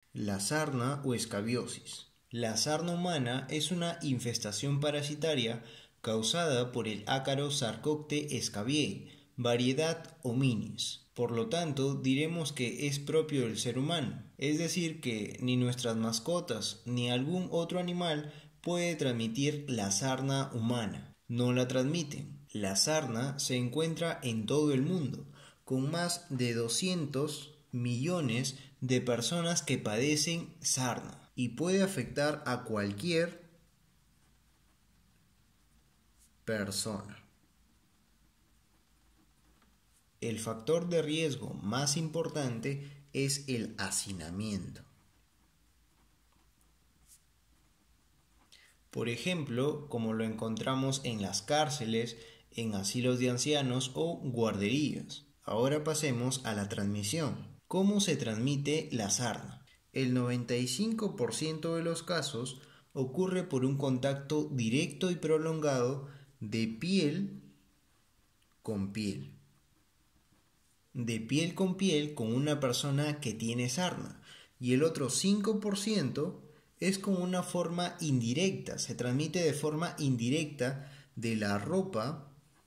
La sarna o escabiosis. La sarna humana es una infestación parasitaria causada por el ácaro Sarcopte scabiei, variedad hominis. Por lo tanto, diremos que es propio del ser humano, es decir, que ni nuestras mascotas ni algún otro animal puede transmitir la sarna humana. No la transmiten. La sarna se encuentra en todo el mundo, con más de 200 millones de personas que padecen sarna y puede afectar a cualquier persona. El factor de riesgo más importante es el hacinamiento. Por ejemplo, como lo encontramos en las cárceles, en asilos de ancianos o guarderías. Ahora pasemos a la transmisión. ¿Cómo se transmite la sarna? El 95% de los casos ocurre por un contacto directo y prolongado de piel con piel. De piel con una persona que tiene sarna, y el otro 5% es con una forma indirecta, se transmite de forma indirecta de la ropa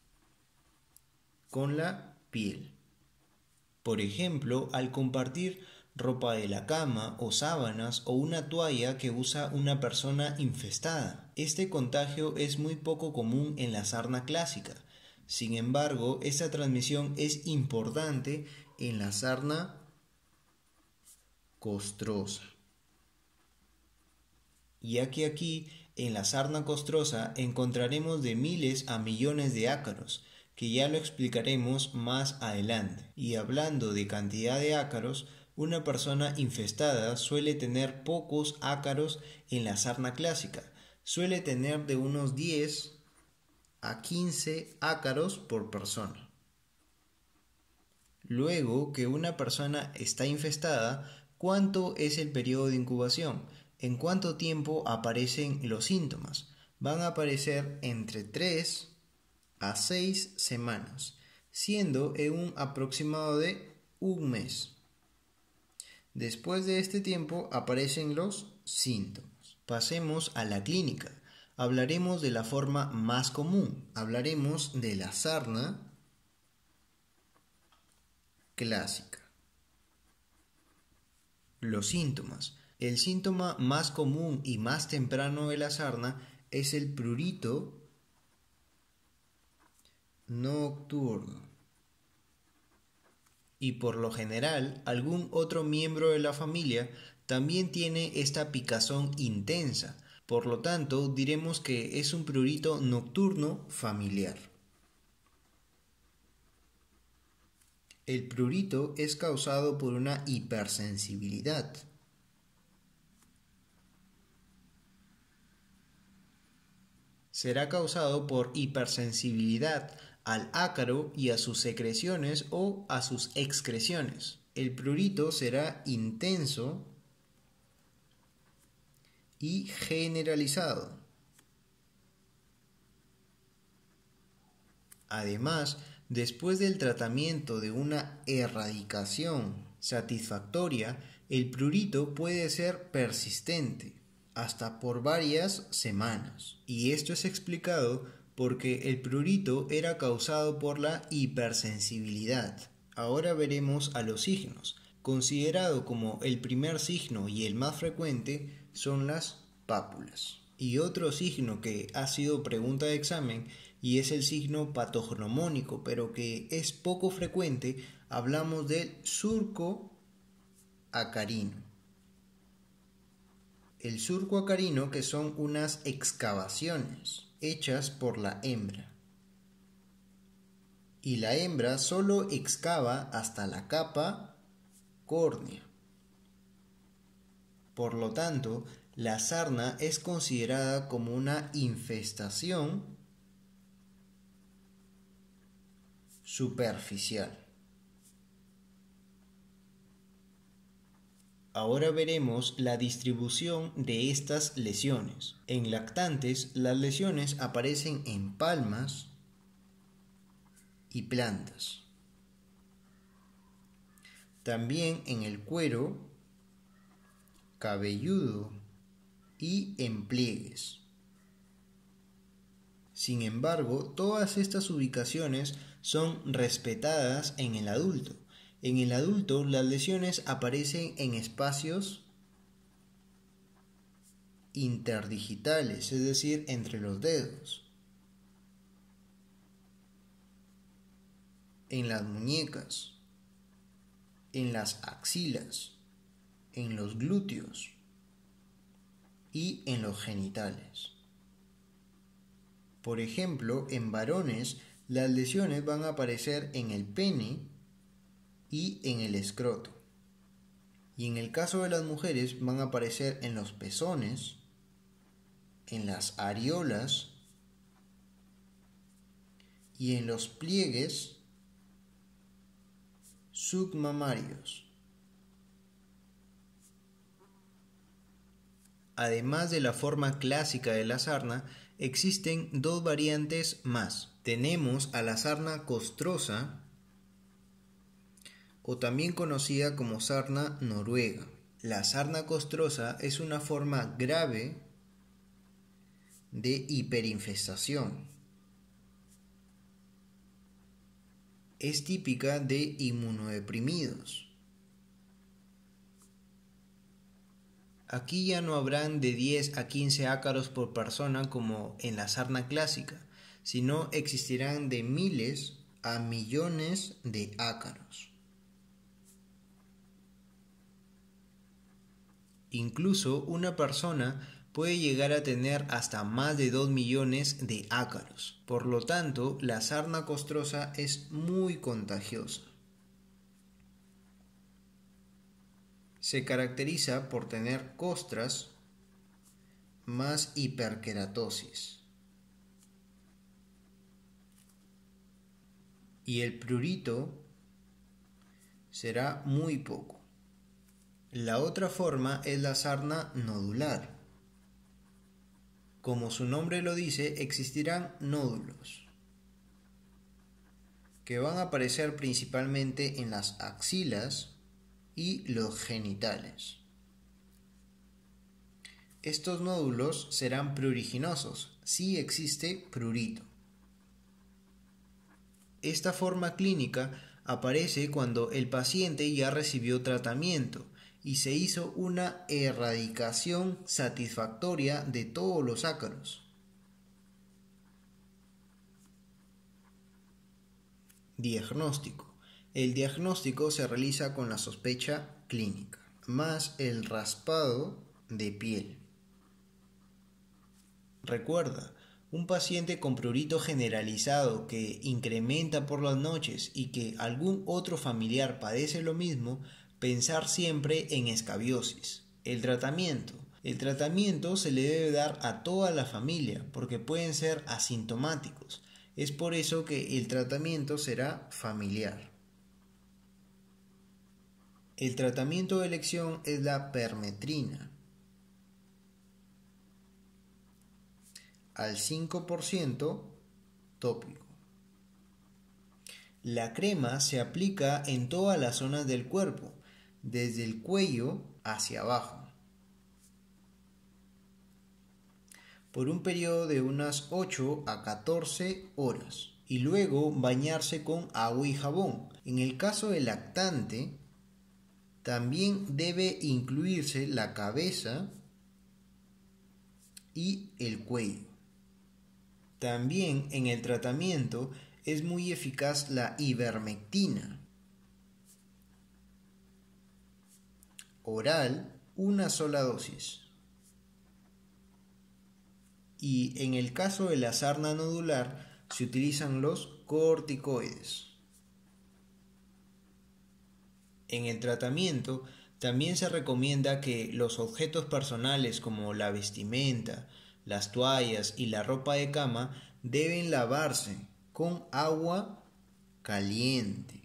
con la piel. Por ejemplo, al compartir ropa de la cama o sábanas o una toalla que usa una persona infestada. Este contagio es muy poco común en la sarna clásica. Sin embargo, esta transmisión es importante en la sarna costrosa, ya que aquí en la sarna costrosa encontraremos de miles a millones de ácaros, que ya lo explicaremos más adelante. Y hablando de cantidad de ácaros, una persona infestada suele tener pocos ácaros en la sarna clásica, suele tener de unos 10 a 15 ácaros por persona. Luego que una persona está infestada, ¿cuánto es el periodo de incubación? ¿En cuánto tiempo aparecen los síntomas? Van a aparecer entre 3 a 6 semanas, siendo en un aproximado de un mes. Después de este tiempo aparecen los síntomas. Pasemos a la clínica. Hablaremos de la forma más común. Hablaremos de la sarna clásica. Los síntomas. El síntoma más común y más temprano de la sarna es el prurito nocturno. Y por lo general, algún otro miembro de la familia también tiene esta picazón intensa. Por lo tanto, diremos que es un prurito nocturno familiar. El prurito es causado por una hipersensibilidad. Será causado por hipersensibilidad al ácaro y a sus secreciones o a sus excreciones. El prurito será intenso y generalizado. Además, después del tratamiento de una erradicación satisfactoria, el prurito puede ser persistente hasta por varias semanas. Y esto es explicado porque el prurito era causado por la hipersensibilidad. Ahora veremos a los signos. Considerado como el primer signo y el más frecuente son las pápulas. Y otro signo que ha sido pregunta de examen y es el signo patognomónico, pero que es poco frecuente, hablamos del surco acarino. El surco acarino, que son unas excavaciones hechas por la hembra. Y la hembra solo excava hasta la capa córnea. Por lo tanto, la sarna es considerada como una infestación superficial. Ahora veremos la distribución de estas lesiones. En lactantes, las lesiones aparecen en palmas y plantas. También en el cuero, cabelludo y en pliegues. Sin embargo, todas estas ubicaciones son respetadas en el adulto. En el adulto, las lesiones aparecen en espacios interdigitales, es decir, entre los dedos, en las muñecas, en las axilas, en los glúteos y en los genitales. Por ejemplo, en varones, las lesiones van a aparecer en el pene y en el escroto. Y en el caso de las mujeres van a aparecer en los pezones, en las areolas y en los pliegues submamarios. Además de la forma clásica de la sarna, existen dos variantes más. Tenemos a la sarna costrosa, o también conocida como sarna noruega. La sarna costrosa es una forma grave de hiperinfestación. Es típica de inmunodeprimidos. Aquí ya no habrán de 10 a 15 ácaros por persona como en la sarna clásica, sino existirán de miles a millones de ácaros. Incluso una persona puede llegar a tener hasta más de 2 millones de ácaros. Por lo tanto, la sarna costrosa es muy contagiosa. Se caracteriza por tener costras más hiperkeratosis. Y el prurito será muy poco. La otra forma es la sarna nodular. Como su nombre lo dice, existirán nódulos que van a aparecer principalmente en las axilas y los genitales. Estos nódulos serán pruriginosos si existe prurito. Esta forma clínica aparece cuando el paciente ya recibió tratamiento y se hizo una erradicación satisfactoria de todos los ácaros. Diagnóstico. El diagnóstico se realiza con la sospecha clínica, más el raspado de piel. Recuerda, un paciente con prurito generalizado que incrementa por las noches y que algún otro familiar padece lo mismo, pensar siempre en escabiosis. El tratamiento se le debe dar a toda la familia porque pueden ser asintomáticos. Es por eso que el tratamiento será familiar. El tratamiento de elección es la permetrina al 5% tópico. La crema se aplica en todas las zonas del cuerpo, desde el cuello hacia abajo, por un periodo de unas 8 a 14 horas, y luego bañarse con agua y jabón. En el caso del lactante, también debe incluirse la cabeza y el cuello. También en el tratamiento es muy eficaz la ivermectina. Oral, una sola dosis. Y en el caso de la sarna nodular se utilizan los corticoides. En el tratamiento también se recomienda que los objetos personales como la vestimenta, las toallas y la ropa de cama deben lavarse con agua caliente.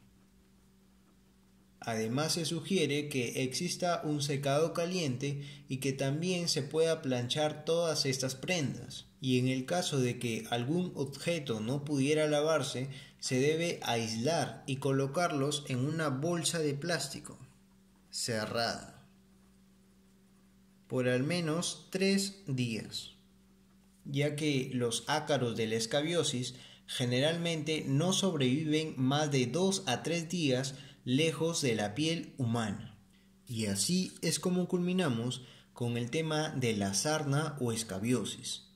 Además se sugiere que exista un secado caliente y que también se pueda planchar todas estas prendas. Y en el caso de que algún objeto no pudiera lavarse, se debe aislar y colocarlos en una bolsa de plástico cerrada. por al menos 3 días, ya que los ácaros de la escabiosis generalmente no sobreviven más de 2 a 3 días lejos de la piel humana. Y así es como culminamos con el tema de la sarna o escabiosis.